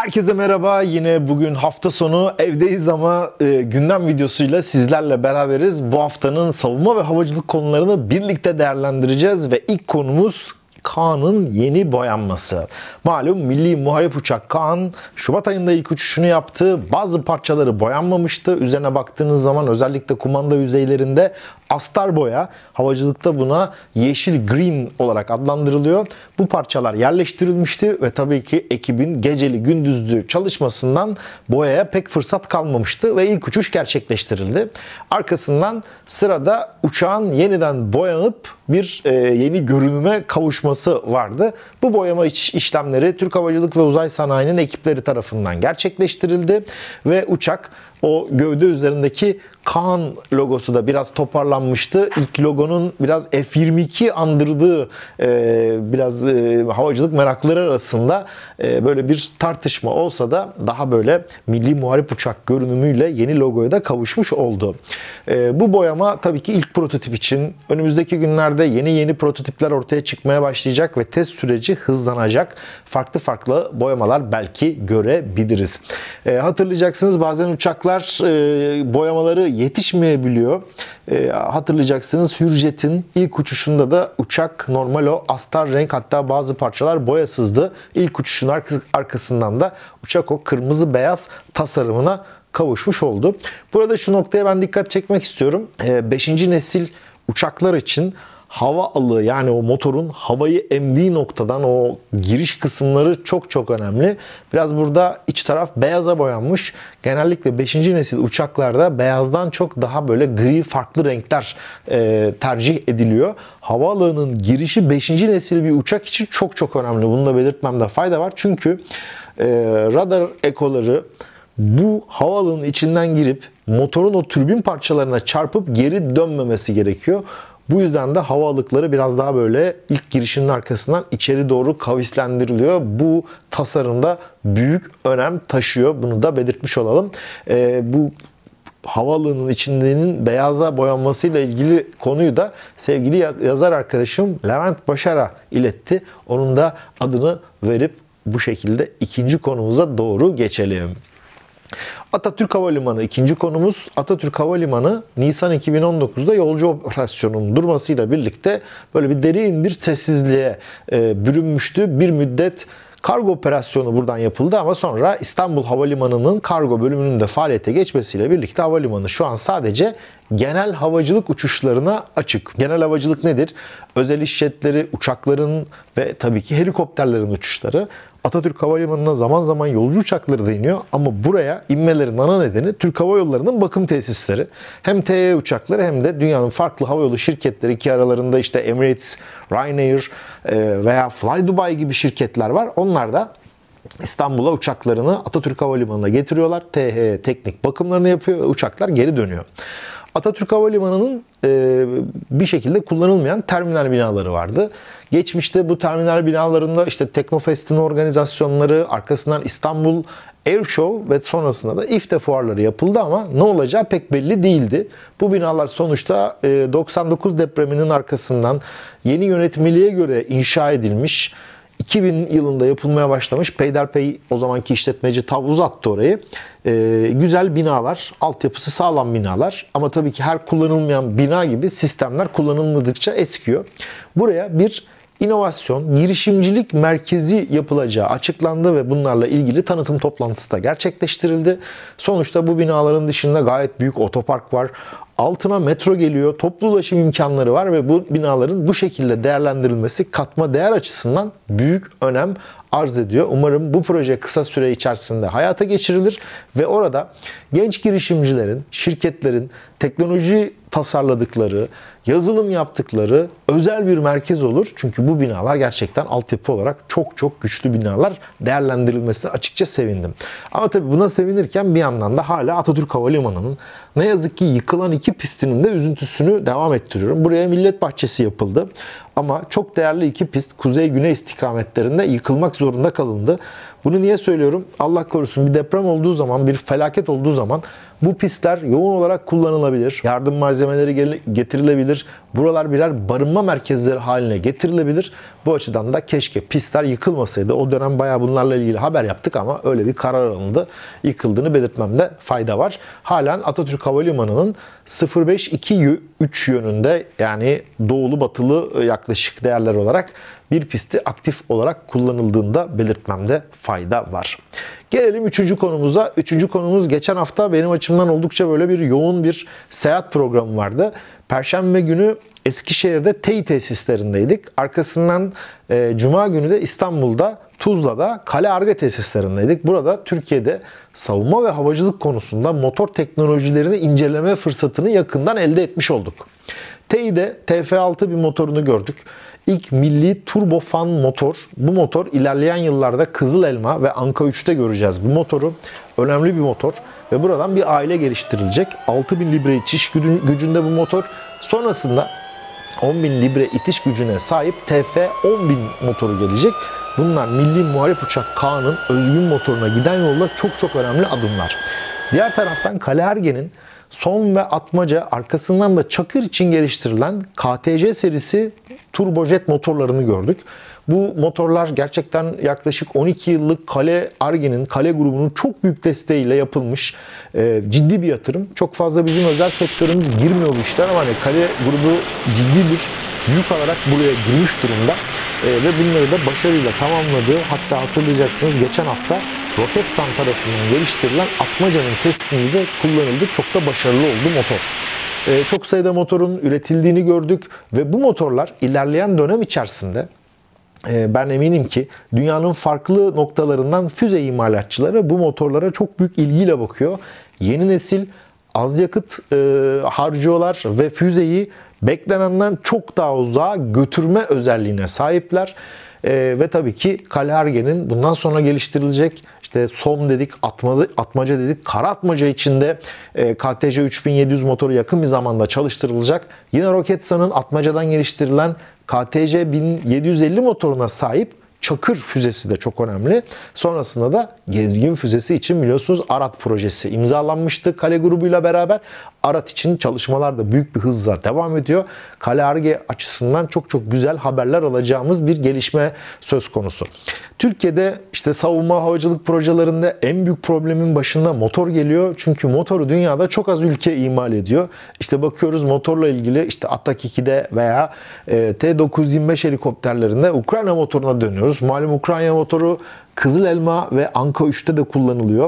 Herkese merhaba. Yine bugün hafta sonu evdeyiz ama gündem videosuyla sizlerle beraberiz. Bu haftanın savunma ve havacılık konularını birlikte değerlendireceğiz ve ilk konumuz Kaan'ın yeni boyanması. Malum milli muharip uçak Kaan Şubat ayında ilk uçuşunu yaptı. Bazı parçaları boyanmamıştı. Üzerine baktığınız zaman özellikle kumanda yüzeylerinde astar boya, havacılıkta buna yeşil green olarak adlandırılıyor. Bu parçalar yerleştirilmişti ve tabii ki ekibin geceli gündüzlü çalışmasından boyaya pek fırsat kalmamıştı ve ilk uçuş gerçekleştirildi. Arkasından sırada uçağın yeniden boyanıp bir yeni görünüme kavuşması vardı. Bu boyama işlemleri Türk Havacılık ve Uzay Sanayi'nin ekipleri tarafından gerçekleştirildi ve uçak o gövde üzerindeki Kaan logosu da biraz toparlanmıştı. İlk logonun biraz F-22 andırdığı biraz havacılık merakları arasında böyle bir tartışma olsa da daha böyle milli muharip uçak görünümüyle yeni logoya da kavuşmuş oldu. Bu boyama tabii ki ilk prototip için. Önümüzdeki günlerde yeni prototipler ortaya çıkmaya başlayacak ve test süreci hızlanacak. Farklı boyamalar belki görebiliriz. Hatırlayacaksınız bazen uçaklar boyamaları yetişmeyebiliyor. Hatırlayacaksınız Hürjet'in ilk uçuşunda da uçak normal o astar renk, hatta bazı parçalar boyasızdı. İlk uçuşun arkasından da uçak o kırmızı beyaz tasarımına kavuşmuş oldu. Burada şu noktaya ben dikkat çekmek istiyorum. 5. nesil uçaklar için hava alığı, yani o motorun havayı emdiği noktadan o giriş kısımları çok önemli. Biraz burada iç taraf beyaza boyanmış. Genellikle 5. nesil uçaklarda beyazdan çok daha böyle gri farklı renkler tercih ediliyor. Hava alığının girişi 5. nesil bir uçak için çok önemli. Bunu da belirtmemde fayda var. Çünkü radar ekoları bu havalığın içinden girip motorun o türbin parçalarına çarpıp geri dönmemesi gerekiyor. Bu yüzden de hava alıkları biraz daha böyle ilk girişinin arkasından içeri doğru kavislendiriliyor. Bu tasarımda büyük önem taşıyor. Bunu da belirtmiş olalım. Bu havalığının içindeyinin beyaza boyanmasıyla ilgili konuyu da sevgili yazar arkadaşım Levent Başar'a iletti. Onun da adını verip bu şekilde ikinci konumuza doğru geçelim. Atatürk Havalimanı ikinci konumuz. Atatürk Havalimanı Nisan 2019'da yolcu operasyonunun durmasıyla birlikte böyle bir derin bir sessizliğe bürünmüştü. Bir müddet kargo operasyonu buradan yapıldı ama sonra İstanbul Havalimanı'nın kargo bölümünün de faaliyete geçmesiyle birlikte havalimanı şu an sadece genel havacılık uçuşlarına açık. Genel havacılık nedir? Özel iş jetleri, uçakların ve tabii ki helikopterlerin uçuşları. Atatürk Havalimanı'na zaman zaman yolcu uçakları da iniyor ama buraya inmelerin ana nedeni Türk Hava Yolları'nın bakım tesisleri. Hem TE uçakları hem de dünyanın farklı havayolu şirketleri, ki aralarında işte Emirates, Ryanair veya Fly Dubai gibi şirketler var. Onlar da İstanbul'a uçaklarını Atatürk Havalimanı'na getiriyorlar. TE teknik bakımlarını yapıyor ve uçaklar geri dönüyor. Atatürk Havalimanı'nın bir şekilde kullanılmayan terminal binaları vardı. Geçmişte bu terminal binalarında işte Teknofest'in organizasyonları, arkasından İstanbul Air Show ve sonrasında da İFTE fuarları yapıldı ama ne olacağı pek belli değildi. Bu binalar sonuçta 99 depreminin arkasından yeni yönetmeliğe göre inşa edilmiş. 2000 yılında yapılmaya başlamış. Peyderpey o zamanki işletmeci tav uzattı orayı. Güzel binalar, altyapısı sağlam binalar ama tabii ki her kullanılmayan bina gibi sistemler kullanılmadıkça eskiyor. Buraya bir inovasyon, girişimcilik merkezi yapılacağı açıklandı ve bunlarla ilgili tanıtım toplantısı da gerçekleştirildi. Sonuçta bu binaların dışında gayet büyük otopark var. Altına metro geliyor, toplu ulaşım imkanları var ve bu binaların bu şekilde değerlendirilmesi katma değer açısından büyük önem arz ediyor. Umarım bu proje kısa süre içerisinde hayata geçirilir ve orada genç girişimcilerin, şirketlerin teknoloji tasarladıkları, yazılım yaptıkları özel bir merkez olur. Çünkü bu binalar gerçekten altyapı olarak çok güçlü binalar, değerlendirilmesine açıkça sevindim. Ama tabii buna sevinirken bir yandan da hala Atatürk Havalimanı'nın ne yazık ki yıkılan 2 pistinin de üzüntüsünü devam ettiriyorum. Buraya millet bahçesi yapıldı. Ama çok değerli 2 pist kuzey-güney istikametlerinde yıkılmak zorunda kalındı. Bunu niye söylüyorum? Allah korusun bir deprem olduğu zaman, bir felaket olduğu zaman Bu pistler yoğun olarak kullanılabilir. Yardım malzemeleri getirilebilir. Buralar birer barınma merkezleri haline getirilebilir. Bu açıdan da keşke pistler yıkılmasaydı. O dönem bayağı bunlarla ilgili haber yaptık ama öyle bir karar alındı. Yıkıldığını belirtmemde fayda var. Halen Atatürk Havalimanı'nın 05-2-3 yönünde, yani doğulu batılı yaklaşık değerler olarak bir pisti aktif olarak kullanıldığında belirtmemde fayda var. Gelelim 3. konumuza. 3. konumuz, geçen hafta benim açımdan oldukça böyle bir yoğun bir seyahat programı vardı. Perşembe günü Eskişehir'de TEİ tesislerindeydik. Arkasından Cuma günü de İstanbul'da, Tuzla'da Kale Arge tesislerindeydik. Burada Türkiye'de savunma ve havacılık konusunda motor teknolojilerini inceleme fırsatını yakından elde etmiş olduk. TEİ'de TF6 bir motorunu gördük. İlk milli turbofan motor. Bu motor ilerleyen yıllarda Kızıl Elma ve Anka 3'te göreceğiz bu motoru. Önemli bir motor ve buradan bir aile geliştirilecek. 6000 libre itiş gücünde bu motor. Sonrasında 10.000 libre itiş gücüne sahip TF10000 motoru gelecek. Bunlar milli muharip uçak K'nın özgün motoruna giden yolda çok önemli adımlar. Diğer taraftan Kale Arge'nin Son ve Atmaca, arkasından da Çakır için geliştirilen KTC serisi turbojet motorlarını gördük. Bu motorlar gerçekten yaklaşık 12 yıllık Kale Arge'nin, Kale grubunun çok büyük desteğiyle yapılmış ciddi bir yatırım. Çok fazla bizim özel sektörümüz girmiyor bu işler ama hani Kale grubu ciddi bir yük alarak buraya girmiş durumda. Ve bunları da başarıyla tamamladı. Hatta hatırlayacaksınız, geçen hafta Roketsan tarafından geliştirilen Atmaca'nın testinde de kullanıldı. Çok da başarılı oldu motor. Çok sayıda motorun üretildiğini gördük ve bu motorlar ilerleyen dönem içerisinde ben eminim ki dünyanın farklı noktalarından füze imalatçıları bu motorlara çok büyük ilgiyle bakıyor. Yeni nesil az yakıt harcıyorlar ve füzeyi beklenenden çok daha uzağa götürme özelliğine sahipler. Ve tabii ki Kale Arge'nin bundan sonra geliştirilecek, işte SOM dedik, Atmaca dedik, Kara Atmaca içinde KTC 3700 motoru yakın bir zamanda çalıştırılacak. Yine Roketsan'ın Atmaca'dan geliştirilen KTC 1750 motoruna sahip Çakır füzesi de çok önemli. Sonrasında da Gezgin füzesi için biliyorsunuz Arat projesi imzalanmıştı Kale grubuyla beraber. Arat için çalışmalar da büyük bir hızla devam ediyor. Kale Arge açısından çok güzel haberler alacağımız bir gelişme söz konusu. Türkiye'de işte savunma havacılık projelerinde en büyük problemin başında motor geliyor. Çünkü motoru dünyada çok az ülke imal ediyor. İşte bakıyoruz motorla ilgili, işte Atak 2'de veya T-925 helikopterlerinde Ukrayna motoruna dönüyoruz. Malum Ukrayna motoru Kızıl Elma ve Anka 3'te de kullanılıyor.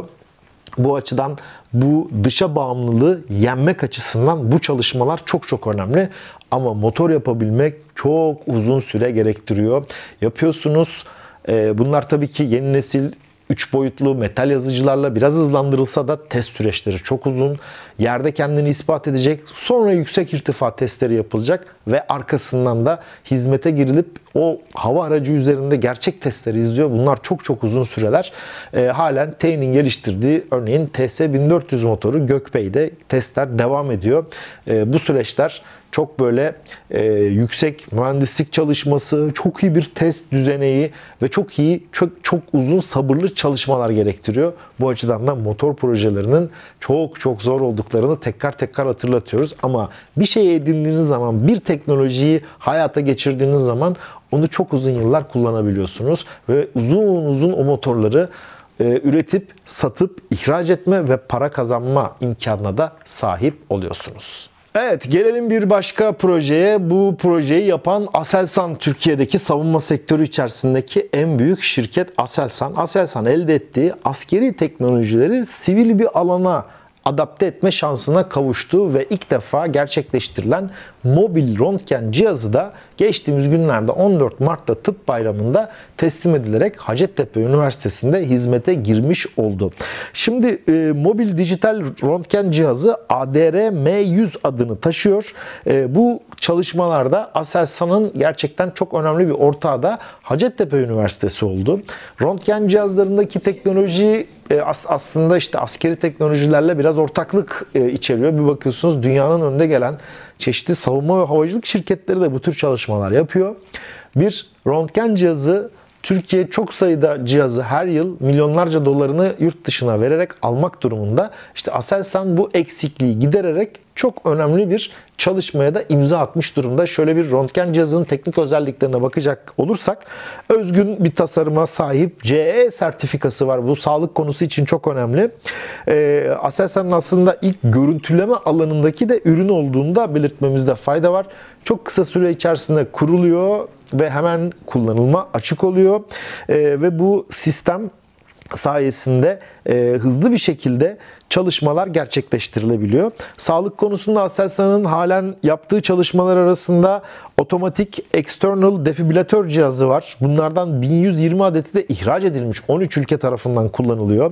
Bu açıdan bu dışa bağımlılığı yenmek açısından bu çalışmalar çok önemli. Ama motor yapabilmek çok uzun süre gerektiriyor. Yapıyorsunuz. Bunlar tabii ki yeni nesil 3 boyutlu metal yazıcılarla biraz hızlandırılsa da test süreçleri çok uzun. Yerde kendini ispat edecek. Sonra yüksek irtifa testleri yapılacak ve arkasından da hizmete girilip o hava aracı üzerinde gerçek testleri izliyor. Bunlar çok uzun süreler. Halen TEİ'nin geliştirdiği örneğin TS1400 motoru Gökbey'de testler devam ediyor. Bu süreçler çok böyle yüksek mühendislik çalışması, çok iyi bir test düzeneği ve çok uzun sabırlı çalışmalar gerektiriyor. Bu açıdan da motor projelerinin çok zor olduklarını tekrar hatırlatıyoruz. Ama bir şey edindiğiniz zaman, bir teknolojiyi hayata geçirdiğiniz zaman onu çok uzun yıllar kullanabiliyorsunuz ve uzun o motorları üretip, satıp, ihraç etme ve para kazanma imkanına da sahip oluyorsunuz. Evet, gelelim bir başka projeye. Bu projeyi yapan Aselsan, Türkiye'deki savunma sektörü içerisindeki en büyük şirket Aselsan. Aselsan elde ettiği askeri teknolojileri sivil bir alana adapte etme şansına kavuştu ve ilk defa gerçekleştirilen mobil röntgen cihazı da geçtiğimiz günlerde 14 Mart'ta Tıp Bayramı'nda teslim edilerek Hacettepe Üniversitesi'nde hizmete girmiş oldu. Şimdi mobil dijital röntgen cihazı ADR-M100 adını taşıyor. Bu çalışmalarda Aselsan'ın gerçekten çok önemli bir ortağı da Hacettepe Üniversitesi oldu. Röntgen cihazlarındaki teknoloji aslında işte askeri teknolojilerle biraz ortaklık içeriyor. Bir bakıyorsunuz dünyanın önde gelen çeşitli savunma ve havacılık şirketleri de bu tür çalışmalar yapıyor. Bir röntgen cihazı Türkiye çok sayıda cihazı her yıl milyonlarca dolarını yurt dışına vererek almak durumunda. İşte Aselsan bu eksikliği gidererek çok önemli bir çalışmaya da imza atmış durumda. Şöyle bir röntgen cihazının teknik özelliklerine bakacak olursak, özgün bir tasarıma sahip, CE sertifikası var. Bu sağlık konusu için çok önemli. Aselsan'ın aslında ilk görüntüleme alanındaki de ürün olduğunu da belirtmemizde fayda var. Çok kısa süre içerisinde kuruluyor ve hemen kullanılma açık oluyor. Ve bu sistem sayesinde hızlı bir şekilde çalışmalar gerçekleştirilebiliyor. Sağlık konusunda Aselsan'ın halen yaptığı çalışmalar arasında otomatik external defibrilatör cihazı var. Bunlardan 1120 adeti de ihraç edilmiş. 13 ülke tarafından kullanılıyor.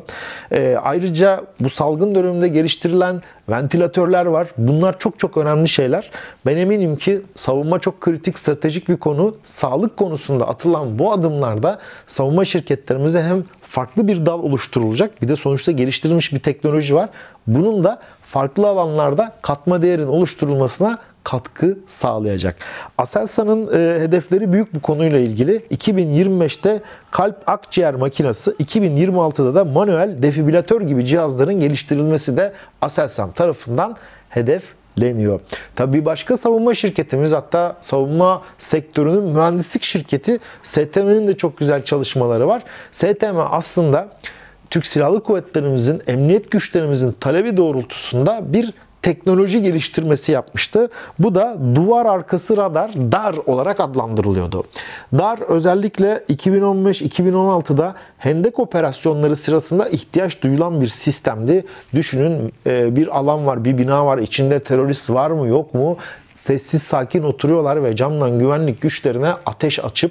Ayrıca bu salgın döneminde geliştirilen ventilatörler var. Bunlar çok çok önemli şeyler. Ben eminim ki savunma çok kritik, stratejik bir konu. Sağlık konusunda atılan bu adımlarda savunma şirketlerimize hem farklı bir dal oluşturulacak, bir de sonuçta geliştirilmiş bir teknoloji var. Bunun da farklı alanlarda katma değerin oluşturulmasına katkı sağlayacak. Aselsan'ın hedefleri büyük bu konuyla ilgili. 2025'te kalp akciğer makinesi, 2026'da da manuel defibrilatör gibi cihazların geliştirilmesi de Aselsan tarafından hedefleniyor. Tabii bir başka savunma şirketimiz, hatta savunma sektörünün mühendislik şirketi STM'nin de çok güzel çalışmaları var. STM aslında Türk Silahlı Kuvvetlerimizin, emniyet güçlerimizin talebi doğrultusunda bir teknoloji geliştirmesi yapmıştı. Bu da duvar arkası radar, DAR olarak adlandırılıyordu. DAR özellikle 2015-2016'da Hendek operasyonları sırasında ihtiyaç duyulan bir sistemdi. Düşünün, bir alan var, bir bina var, içinde terörist var mı yok mu? Sessiz sakin oturuyorlar ve camdan güvenlik güçlerine ateş açıp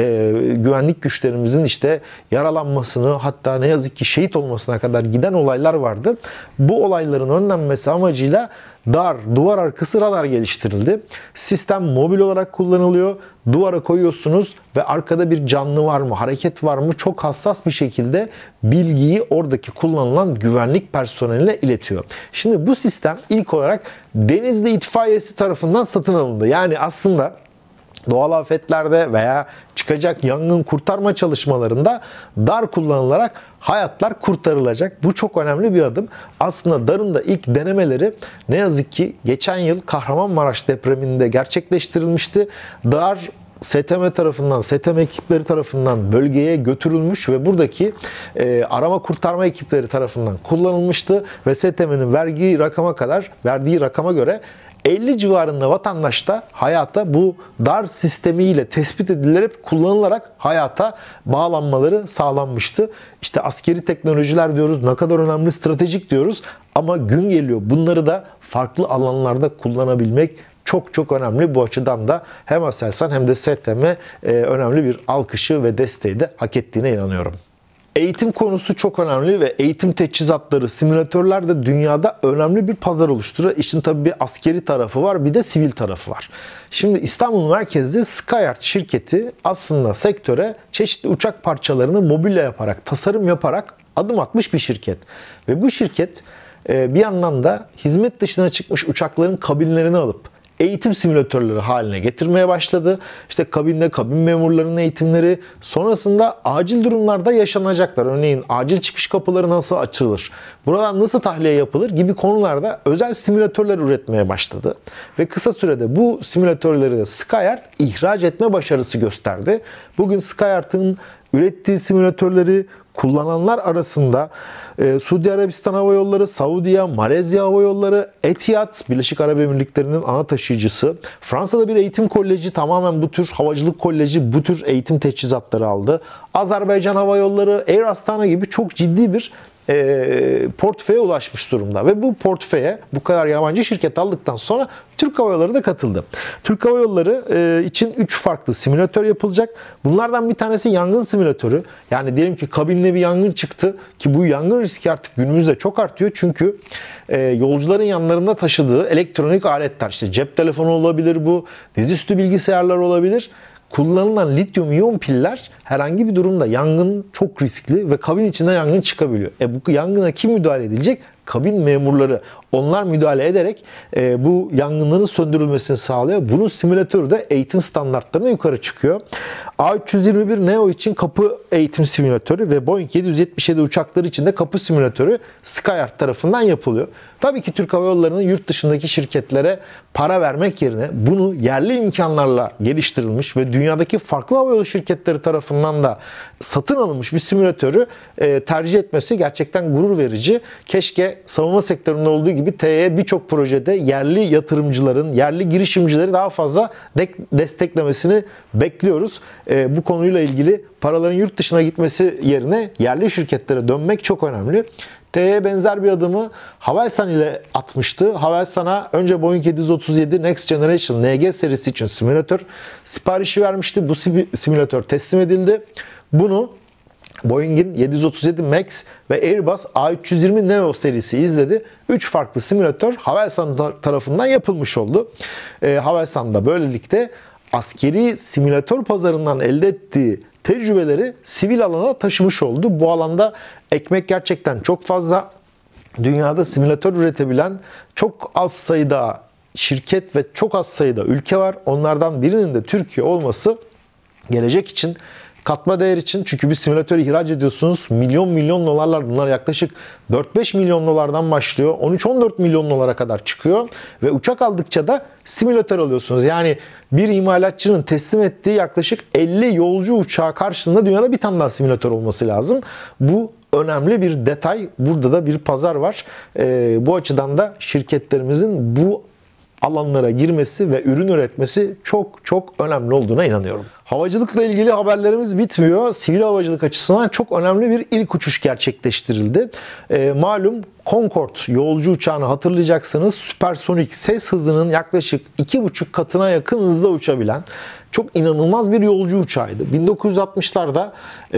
güvenlik güçlerimizin işte yaralanmasını, hatta ne yazık ki şehit olmasına kadar giden olaylar vardı. Bu olayların önlenmesi amacıyla DAR, duvar arkası radar geliştirildi. Sistem mobil olarak kullanılıyor. Duvara koyuyorsunuz ve arkada bir canlı var mı, hareket var mı çok hassas bir şekilde bilgiyi oradaki kullanılan güvenlik personeline iletiyor. Şimdi bu sistem ilk olarak Denizli İtfaiyesi tarafından satın alındı. Yani aslında doğal afetlerde veya çıkacak yangın kurtarma çalışmalarında DAR kullanılarak hayatlar kurtarılacak. Bu çok önemli bir adım. Aslında DAR'ın da ilk denemeleri ne yazık ki geçen yıl Kahramanmaraş depreminde gerçekleştirilmişti. DAR STM tarafından, STM ekipleri tarafından bölgeye götürülmüş ve buradaki arama kurtarma ekipleri tarafından kullanılmıştı ve STM'nin verdiği rakama göre 50 civarında vatandaş da hayata bu DAR sistemiyle tespit edilerek kullanılarak hayata bağlanmaları sağlanmıştı. İşte askeri teknolojiler diyoruz, ne kadar önemli, stratejik diyoruz ama gün geliyor bunları da farklı alanlarda kullanabilmek çok çok önemli. Bu açıdan da hem Aselsan hem de STM önemli bir alkışı ve desteği de hak ettiğine inanıyorum. Eğitim konusu çok önemli ve eğitim teçhizatları, simülatörler de dünyada önemli bir pazar oluşturuyor. İşin tabii bir askeri tarafı var, bir de sivil tarafı var. Şimdi İstanbul merkezli Skyart şirketi aslında sektöre çeşitli uçak parçalarını mobilya yaparak, tasarım yaparak adım atmış bir şirket. Ve bu şirket bir yandan da hizmet dışına çıkmış uçakların kabinlerini alıp eğitim simülatörleri haline getirmeye başladı. İşte kabinde kabin memurlarının eğitimleri, sonrasında acil durumlarda yaşanacaklar. Örneğin acil çıkış kapıları nasıl açılır, buradan nasıl tahliye yapılır gibi konularda özel simülatörler üretmeye başladı. Ve kısa sürede bu simülatörleri de Skyart ihraç etme başarısı gösterdi. Bugün Skyart'ın ürettiği simülatörleri kullananlar arasında Suudi Arabistan Hava Yolları, Saudiya, Malezya Hava Yolları, Etihad, Birleşik Arap Emirlikleri'nin ana taşıyıcısı, Fransa'da bir eğitim koleji tamamen bu tür havacılık koleji bu tür eğitim teçhizatları aldı. Azerbaycan Hava Yolları, Air Astana gibi çok ciddi bir portföye ulaşmış durumda. Ve bu portföye bu kadar yabancı şirket aldıktan sonra Türk Hava Yolları da katıldı. Türk Hava Yolları için 3 farklı simülatör yapılacak. Bunlardan bir tanesi yangın simülatörü. Yani diyelim ki kabinde bir yangın çıktı ki bu yangın riski artık günümüzde çok artıyor. Çünkü yolcuların yanlarında taşıdığı elektronik aletler, işte cep telefonu olabilir bu, dizüstü bilgisayarlar olabilir. Kullanılan lityum iyon piller herhangi bir durumda yangın çok riskli ve kabin içinde yangın çıkabiliyor. Bu yangına kim müdahale edilecek? Kabin memurları. Onlar müdahale ederek bu yangınların söndürülmesini sağlıyor. Bunun simülatörü de eğitim standartlarına yukarı çıkıyor. A321 Neo için kapı eğitim simülatörü ve Boeing 777 uçakları için de kapı simülatörü Skyart tarafından yapılıyor. Tabii ki Türk Hava Yolları'nın yurt dışındaki şirketlere para vermek yerine bunu yerli imkanlarla geliştirilmiş ve dünyadaki farklı havayolu şirketleri tarafından da satın alınmış bir simülatörü tercih etmesi gerçekten gurur verici. Keşke savunma sektöründe olduğu gibi TE birçok projede yerli yatırımcıların, yerli girişimcileri daha fazla desteklemesini bekliyoruz. Bu konuyla ilgili paraların yurt dışına gitmesi yerine yerli şirketlere dönmek çok önemli. TE benzer bir adımı Havelsan ile atmıştı. Havelsan'a önce Boeing 737 Next Generation NG serisi için simülatör siparişi vermişti. Bu simülatör teslim edildi. Bunu Boeing'in 737 MAX ve Airbus A320 Neo serisi izledi. 3 farklı simülatör Havelsan tarafından yapılmış oldu. Havelsan da böylelikle askeri simülatör pazarından elde ettiği tecrübeleri sivil alana taşımış oldu. Bu alanda ekmek gerçekten çok fazla. Dünyada simülatör üretebilen çok az sayıda şirket ve çok az sayıda ülke var. Onlardan birinin de Türkiye olması gelecek için, katma değer için, çünkü bir simülatörü ihraç ediyorsunuz. Milyon dolarlar, bunlar yaklaşık 4-5 milyon dolardan başlıyor. 13-14 milyon dolara kadar çıkıyor. Ve uçak aldıkça da simülatör alıyorsunuz. Yani bir imalatçının teslim ettiği yaklaşık 50 yolcu uçağı karşılığında dünyada bir tane daha simülatör olması lazım. Bu önemli bir detay. Burada da bir pazar var. Bu açıdan da şirketlerimizin bu alanlara girmesi ve ürün üretmesi çok önemli olduğuna inanıyorum. Havacılıkla ilgili haberlerimiz bitmiyor. Sivil havacılık açısından çok önemli bir ilk uçuş gerçekleştirildi. Malum Concorde yolcu uçağını hatırlayacaksınız. Süpersonik ses hızının yaklaşık 2,5 katına yakın hızla uçabilen çok inanılmaz bir yolcu uçağıydı. 1960'larda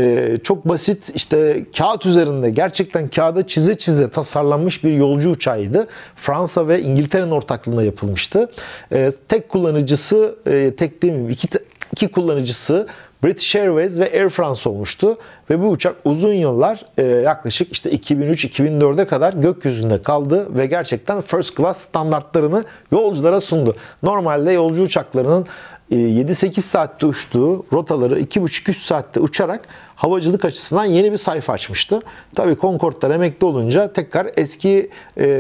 çok basit, işte kağıt üzerinde gerçekten kağıda çize tasarlanmış bir yolcu uçağıydı. Fransa ve İngiltere'nin ortaklığında yapılmıştı. Tek kullanıcısı, tek demeyeyim, iki kullanıcısı British Airways ve Air France olmuştu. Ve bu uçak uzun yıllar yaklaşık işte 2003-2004'e kadar gökyüzünde kaldı ve gerçekten first class standartlarını yolculara sundu. Normalde yolcu uçaklarının 7-8 saatte uçtuğu rotaları 2,5-3 saatte uçarak havacılık açısından yeni bir sayfa açmıştı. Tabii Concorde'lar emekli olunca tekrar eski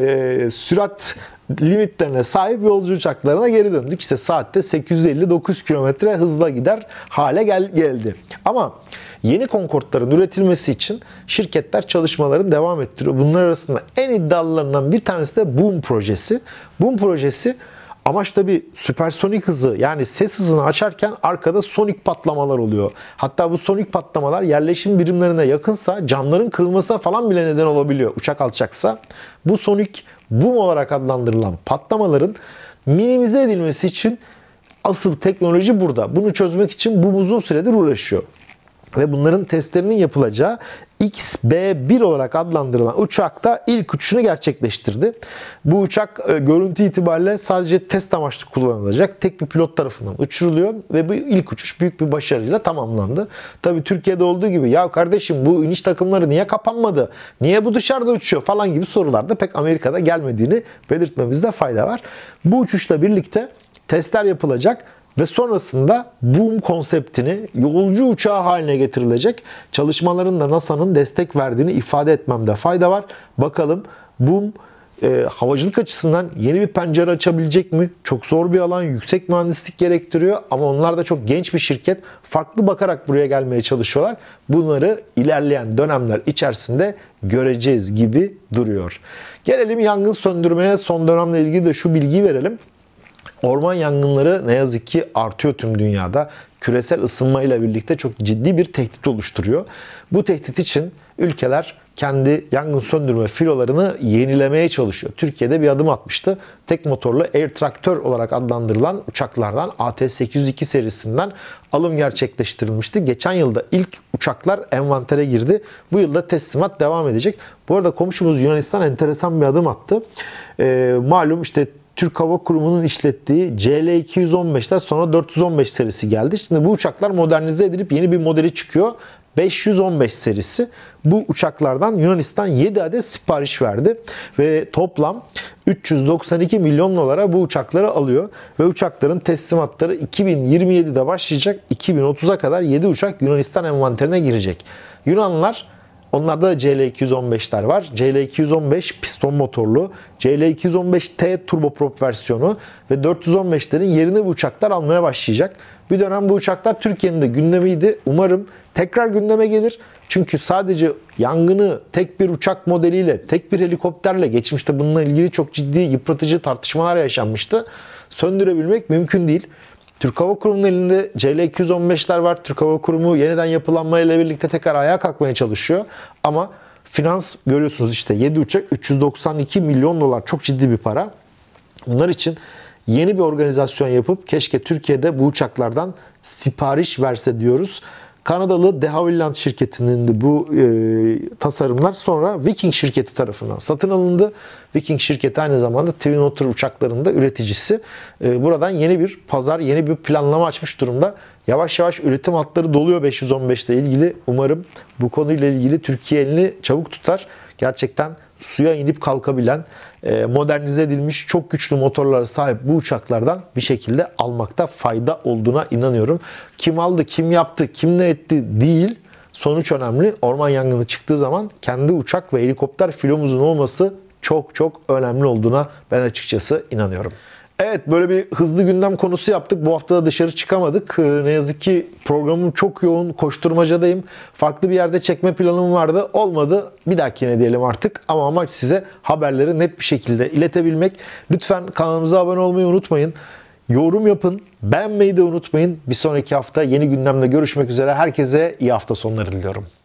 sürat limitlerine sahip yolcu uçaklarına geri döndük. İşte saatte 850-900 km hızla gider hale geldi. Ama yeni Concorde'ların üretilmesi için şirketler çalışmalarını devam ettiriyor. Bunlar arasında en iddialılarından bir tanesi de Boom projesi. Boom projesi amaç tabii süpersonik hızı, yani ses hızını açarken arkada sonik patlamalar oluyor. Hatta bu sonik patlamalar yerleşim birimlerine yakınsa camların kırılmasına falan bile neden olabiliyor uçak alçaksa. Bu sonik boom olarak adlandırılan patlamaların minimize edilmesi için asıl teknoloji burada. Bunu çözmek için bu uzun süredir uğraşıyor. Ve bunların testlerinin yapılacağı XB-1 olarak adlandırılan uçakta ilk uçuşunu gerçekleştirdi. Bu uçak görüntü itibariyle sadece test amaçlı kullanılacak. Tek bir pilot tarafından uçuruluyor ve bu ilk uçuş büyük bir başarıyla tamamlandı. Tabii Türkiye'de olduğu gibi ya kardeşim bu iniş takımları niye kapanmadı? Niye bu dışarıda uçuyor falan gibi sorular da pek Amerika'da gelmediğini belirtmemizde fayda var. Bu uçuşla birlikte testler yapılacak ve sonrasında Boom konseptini yolcu uçağı haline getirilecek. Çalışmaların da NASA'nın destek verdiğini ifade etmemde fayda var. Bakalım Boom havacılık açısından yeni bir pencere açabilecek mi? Çok zor bir alan, yüksek mühendislik gerektiriyor ama onlar da çok genç bir şirket. Farklı bakarak buraya gelmeye çalışıyorlar. Bunları ilerleyen dönemler içerisinde göreceğiz gibi duruyor. Gelelim yangın söndürmeye. Son dönemle ilgili de şu bilgiyi verelim. Orman yangınları ne yazık ki artıyor tüm dünyada. Küresel ısınmayla birlikte çok ciddi bir tehdit oluşturuyor. Bu tehdit için ülkeler kendi yangın söndürme filolarını yenilemeye çalışıyor. Türkiye'de bir adım atmıştı. Tek motorlu Air Traktör olarak adlandırılan uçaklardan AT802 serisinden alım gerçekleştirilmişti. Geçen yılda ilk uçaklar envantere girdi. Bu yılda teslimat devam edecek. Bu arada komşumuz Yunanistan enteresan bir adım attı. Malum işte Türk Hava Kurumu'nun işlettiği CL-215'ler, sonra 415 serisi geldi. Şimdi bu uçaklar modernize edilip yeni bir modeli çıkıyor. 515 serisi. Bu uçaklardan Yunanistan 7 adet sipariş verdi ve toplam 392 milyon dolara bu uçakları alıyor ve uçakların teslimatları 2027'de başlayacak. 2030'a kadar 7 uçak Yunanistan envanterine girecek. Yunanlılar, onlarda da CL-215'ler var. CL-215 piston motorlu, CL-215T turboprop versiyonu ve 415'lerin yerini bu uçaklar almaya başlayacak. Bir dönem bu uçaklar Türkiye'nin de gündemiydi. Umarım tekrar gündeme gelir. Çünkü sadece yangını tek bir uçak modeliyle, tek bir helikopterle, geçmişte bununla ilgili çok ciddi yıpratıcı tartışmalar yaşanmıştı, söndürebilmek mümkün değil. Türk Hava Kurumu'nun elinde CL-215'ler var. Türk Hava Kurumu yeniden yapılanmayla birlikte tekrar ayağa kalkmaya çalışıyor. Ama finans görüyorsunuz, işte 7 uçak 392 milyon dolar, çok ciddi bir para. Bunlar için yeni bir organizasyon yapıp keşke Türkiye'de bu uçaklardan sipariş verse diyoruz. Kanadalı De Havilland şirketinin de bu tasarımlar sonra Viking şirketi tarafından satın alındı. Viking şirketi aynı zamanda Twin Otter uçaklarının da üreticisi. Buradan yeni bir pazar, yeni bir planlama açmış durumda. Yavaş yavaş üretim hatları doluyor 515 ile ilgili. Umarım bu konuyla ilgili Türkiye elini çabuk tutar. Gerçekten suya inip kalkabilen, modernize edilmiş, çok güçlü motorlara sahip bu uçaklardan bir şekilde almakta fayda olduğuna inanıyorum. Kim aldı, kim yaptı, kim ne etti değil. Sonuç önemli. Orman yangını çıktığı zaman kendi uçak ve helikopter filomuzun olması çok çok önemli olduğuna ben açıkçası inanıyorum. Evet, böyle bir hızlı gündem konusu yaptık. Bu hafta da dışarı çıkamadık. Ne yazık ki programım çok yoğun, koşturmacadayım. Farklı bir yerde çekme planım vardı. Olmadı. Bir dahakine diyelim artık. Ama amaç size haberleri net bir şekilde iletebilmek. Lütfen kanalımıza abone olmayı unutmayın. Yorum yapın. Beğenmeyi de unutmayın. Bir sonraki hafta yeni gündemle görüşmek üzere. Herkese iyi hafta sonları diliyorum.